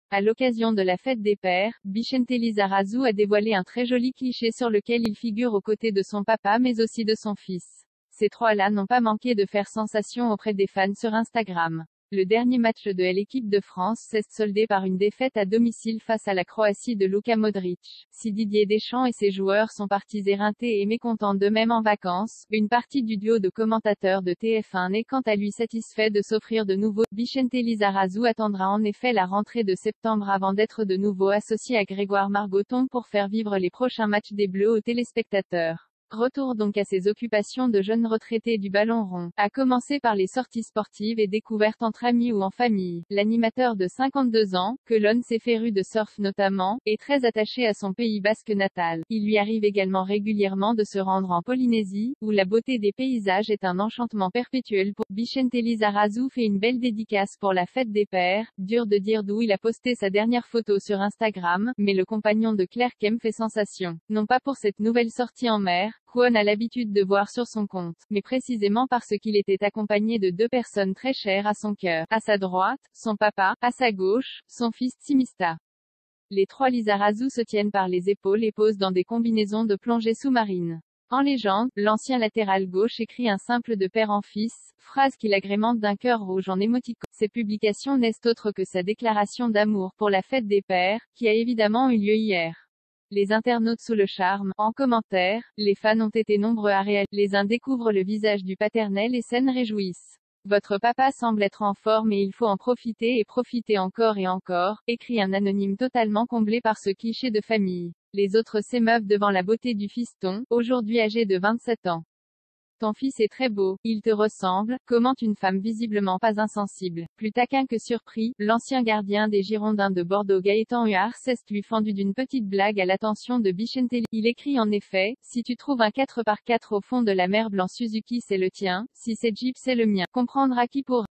À l'occasion de la fête des pères, Bicente Lizarazu a dévoilé un très joli cliché sur lequel il figure aux côtés de son papa mais aussi de son fils. Ces trois-là n'ont pas manqué de faire sensation auprès des fans sur Instagram. Le dernier match de l'équipe de France s'est soldé par une défaite à domicile face à la Croatie de Luka Modric. Si Didier Deschamps et ses joueurs sont partis éreintés et mécontents d'eux-mêmes en vacances, une partie du duo de commentateurs de TF1 n'est quant à lui satisfait de s'offrir de nouveau. Bicente Lizarazu attendra en effet la rentrée de septembre avant d'être de nouveau associé à Grégoire Margoton pour faire vivre les prochains matchs des Bleus aux téléspectateurs. Retour donc à ses occupations de jeune retraité du ballon rond, à commencer par les sorties sportives et découvertes entre amis ou en famille. L'animateur de 52 ans, que l'on s'est féru de surf notamment, est très attaché à son Pays basque natal. Il lui arrive également régulièrement de se rendre en Polynésie, où la beauté des paysages est un enchantement perpétuel pour Bicente Lizarazu fait une belle dédicace pour la fête des pères. Dur de dire d'où il a posté sa dernière photo sur Instagram, mais le compagnon de Claire Kem fait sensation. Non pas pour cette nouvelle sortie en mer, qu'on a l'habitude de voir sur son compte, mais précisément parce qu'il était accompagné de deux personnes très chères à son cœur. À sa droite, son papa, à sa gauche, son fils Timista. Les trois Lizarazu se tiennent par les épaules et posent dans des combinaisons de plongée sous-marine. En légende, l'ancien latéral gauche écrit un simple de père en fils, phrase qu'il agrémente d'un cœur rouge en émoticône. Ces publications n'est autre que sa déclaration d'amour pour la fête des pères, qui a évidemment eu lieu hier. Les internautes sous le charme. En commentaire, les fans ont été nombreux à réagir. Les uns découvrent le visage du paternel et s'en réjouissent. Votre papa semble être en forme et il faut en profiter et profiter encore et encore, écrit un anonyme totalement comblé par ce cliché de famille. Les autres s'émeuvent devant la beauté du fiston, aujourd'hui âgé de 27 ans. Ton fils est très beau, il te ressemble, commente une femme visiblement pas insensible. Plus taquin que surpris, l'ancien gardien des Girondins de Bordeaux Gaëtan Huard s'est lui fendu d'une petite blague à l'attention de Bicente. Il écrit en effet, si tu trouves un 4x4 au fond de la mer blanc Suzuki c'est le tien, si c'est Jeep c'est le mien. Comprendra qui pourra.